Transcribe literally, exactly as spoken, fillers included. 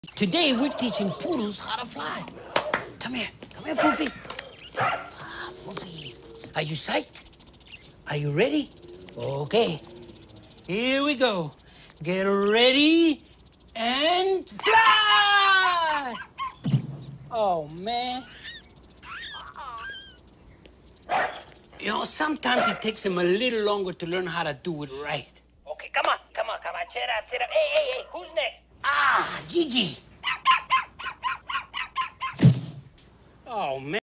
Today, we're teaching poodles how to fly. Come here. Come here, Foofy. Ah, Foofy. Are you psyched? Are you ready? Okay. Here we go. Get ready and fly! Oh, man. You know, sometimes it takes them a little longer to learn how to do it right. Okay, come on, come on, come on. Cheer up, cheer up. Hey, hey, hey, who's next? Ah, Gigi. Oh, man.